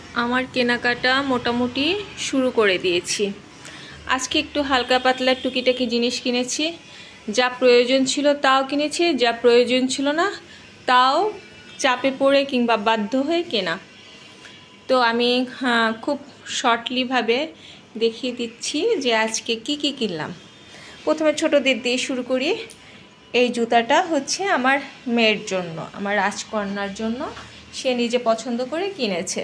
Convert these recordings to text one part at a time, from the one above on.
আমার কেনাকাটা মোটামুটি শুরু করে দিয়েছি। আজকে একটু হালকা পাতলা টুকিটাকি জিনিস কিনেছি। যা প্রয়োজন ছিল তাও কিনেছি, যা প্রয়োজন ছিল না তাও চাপে পড়ে কিংবা বাধ্য হয়ে কেনা। তো আমি খুব শর্টলিভাবে দেখিয়ে দিচ্ছি যে আজকে কি কি কিনলাম। প্রথমে ছোটদের দিয়ে শুরু করি। এই জুতাটা হচ্ছে আমার মেয়ের জন্য, আমার রাজকন্যার জন্য, সে নিজে পছন্দ করে কিনেছে।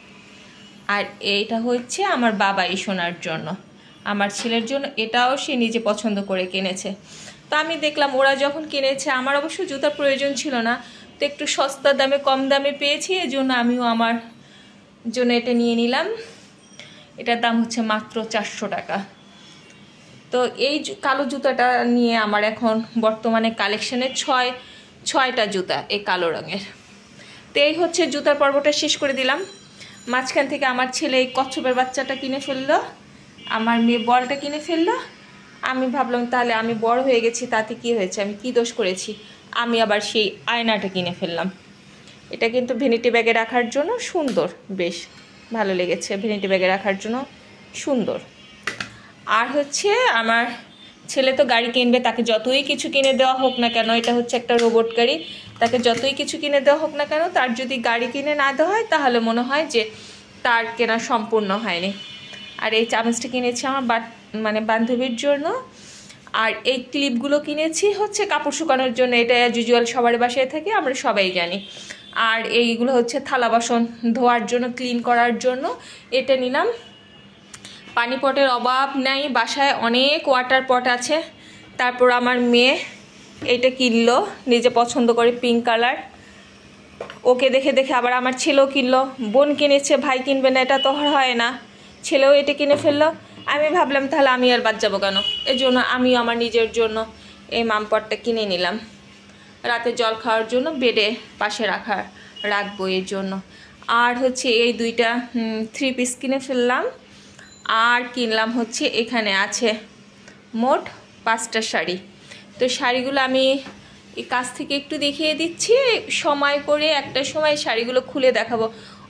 আর এইটা হচ্ছে আমার বাবাই সোনার জন্য, আমার ছেলের জন্য, এটাও সে নিজে পছন্দ করে কিনেছে। তো আমি দেখলাম ওরা যখন কিনেছে, আমার অবশ্য জুতার প্রয়োজন ছিল না, তো একটু সস্তা দামে কম দামে পেয়েছি, এজন্য আমিও আমার জন্য এটা নিয়ে নিলাম। এটার দাম হচ্ছে মাত্র 400 টাকা। তো এই কালো জুতাটা নিয়ে আমার এখন বর্তমানে কালেকশানে ছয়টা জুতা এই কালো রঙের। তো এই হচ্ছে জুতার পর্বটা শেষ করে দিলাম। মাঝখান থেকে আমার ছেলে এই কচ্ছপের বাচ্চাটা কিনে ফেললো, আমার মেয়ে বলটা কিনে ফেললো। আমি ভাবলাম তাহলে আমি বড় হয়ে গেছি, তাতে কি হয়েছে, আমি কি দোষ করেছি, আমি আবার সেই আয়নাটা কিনে ফেললাম। এটা কিন্তু ভ্যানিটি ব্যাগে রাখার জন্য সুন্দর, বেশ ভালো লেগেছে, ভ্যানিটি ব্যাগে রাখার জন্য সুন্দর। আর হচ্ছে আমার ছেলে তো গাড়ি কিনবে, তাকে যতই কিছু কিনে দেওয়া হোক না কেন, এটা হচ্ছে একটা রোবট গাড়ি, তাকে যতই কিছু কিনে দেওয়া হোক না কেন, তার যদি গাড়ি কিনে না দেওয়া হয় তাহলে মনে হয় যে তার কেনা সম্পূর্ণ হয়নি। আর এই চামচটা কিনেছি আমার বান্ধবীর জন্য। আর এই ক্লিপগুলো কিনেছি হচ্ছে কাপড় শুকানোর জন্য, এটা ইউজুয়াল সবার বাসায় থাকে, আমরা সবাই জানি। আর এইগুলো হচ্ছে থালা বাসন ধোয়ার জন্য, ক্লিন করার জন্য এটা নিলাম। পানি পটের অভাব নাই, বাসায় অনেক ওয়াটার পট আছে। তারপর আমার মেয়ে এইটা কিনলো, নিজে পছন্দ করে, পিঙ্ক কালার, ওকে দেখে দেখে আবার আমার ছেলেও কিনলো। বোন কিনেছে, ভাই কিনবে না এটা তো হয় না, ছেলেও এটা কিনে ফেললো। আমি ভাবলাম তাহলে আমি আর বাদ যাবো কেন, এজন্য আমিও আমার নিজের জন্য এই মামপটটা কিনে নিলাম, রাতে জল খাওয়ার জন্য, বেডে পাশে রাখবো এর জন্য। আর হচ্ছে এই দুইটা 3 পিস কিনে ফেললাম। আর কিনলাম হচ্ছে, এখানে আছে মোট 5টা শাড়ি। তো শাড়িগুলো আমি এই কাছ থেকে একটু দেখিয়ে দিচ্ছি, সময় করে একটা সময় শাড়িগুলো খুলে দেখাবো।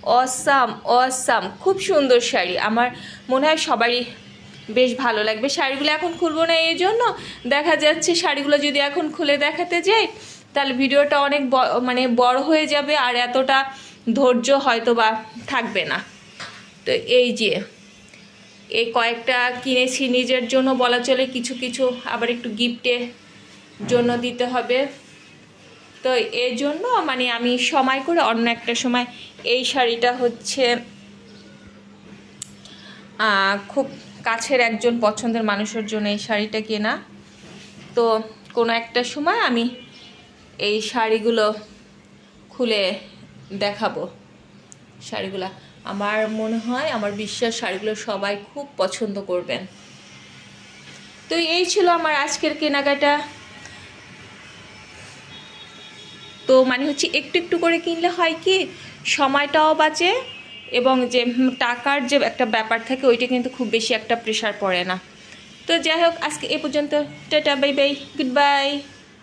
অসাম খুব সুন্দর শাড়ি, আমার মনে হয় সবারই বেশ ভালো লাগবে। শাড়িগুলো এখন খুলবো না, এই জন্য দেখা যাচ্ছে শাড়িগুলো যদি এখন খুলে দেখাতে যাই তাহলে ভিডিওটা অনেক বড় হয়ে যাবে, আর এতটা ধৈর্য হয়তো বা থাকবে না। তো এই যে এই কয়েকটা কিনেছি নিজের জন্য বলা চলে, কিছু কিছু আবার একটু গিফটের জন্য দিতে হবে। তো এর জন্য আমি সময় করে অন্য একটা সময়, এই শাড়িটা হচ্ছে খুব কাছের একজন পছন্দের মানুষের জন্য এই শাড়িটা কেনা। তো কোনো একটা সময় আমি এই শাড়িগুলো খুলে দেখাবো। শাড়িগুলো আমার মনে হয়, আমার বিশ্বাস, শাড়িগুলো সবাই খুব পছন্দ করবেন। তো এই ছিল আমার আজকের কেনাকাটা। তো হচ্ছে একটু একটু করে কিনলে হয় কি, সময়টাও বাঁচে, এবং যে টাকার যে একটা ব্যাপার থাকে ওইটা কিন্তু খুব বেশি একটা প্রেশার পড়ে না। তো যাই হোক, আজকে এ পর্যন্ত, tata, bye bye, good by.